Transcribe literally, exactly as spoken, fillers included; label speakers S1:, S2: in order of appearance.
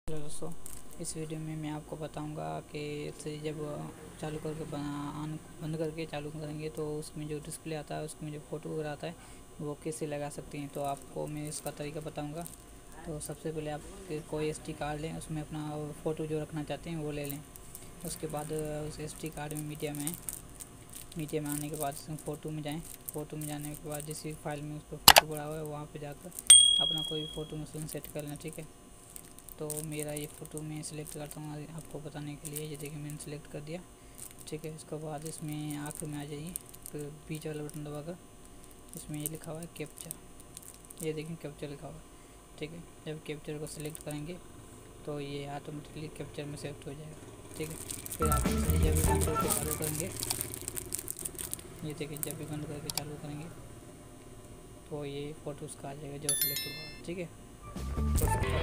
S1: Hello दोस्तों, इस video में मैं आपको बताऊंगा कि इसे जब चालू करके ऑन बंद करके चालू करेंगे तो उसमें जो डिस्प्ले आता है उसमें जो फ़ोटो वगैरह आता है वो कैसे लगा सकते हैं। तो आपको मैं इसका तरीका बताऊंगा। तो सबसे पहले आप कोई एस डी कार्ड लें, उसमें अपना फ़ोटो जो रखना चाहते हैं वो ले लें। उसके बाद उस एस डी कार्ड में मीडिया में मीडिया में आने के बाद फ़ोटो में जाएँ। फ़ोटो में जाने के बाद जिस फाइल में उस पर फ़ोटो पड़ा हुआ है वहाँ पर जाकर अपना कोई भी फ़ोटो मशीन सेट कर लें। ठीक है, तो मेरा ये फ़ोटो मैं सिलेक्ट करता हूँ आपको बताने के लिए। ये देखिए मैंने सिलेक्ट कर दिया। ठीक है, इसके बाद इसमें आखिर में आ जाइए, फिर बीच वाला बटन दबाकर इसमें ये लिखा हुआ है कैप्चर। ये देखिए कैप्चर लिखा हुआ है। ठीक है, जब कैप्चर को सिलेक्ट करेंगे तो ये ऑटोमेटिकली कैप्चर में सेलेक्ट हो जाएगा। ठीक है, फिर आप इसे जब भी बंद करके चालू करेंगे, ये देखिए जब भी बंद करके चालू करेंगे तो ये फ़ोटो उसका आ जाएगा जो सिलेक्ट हुआ है। ठीक है, तो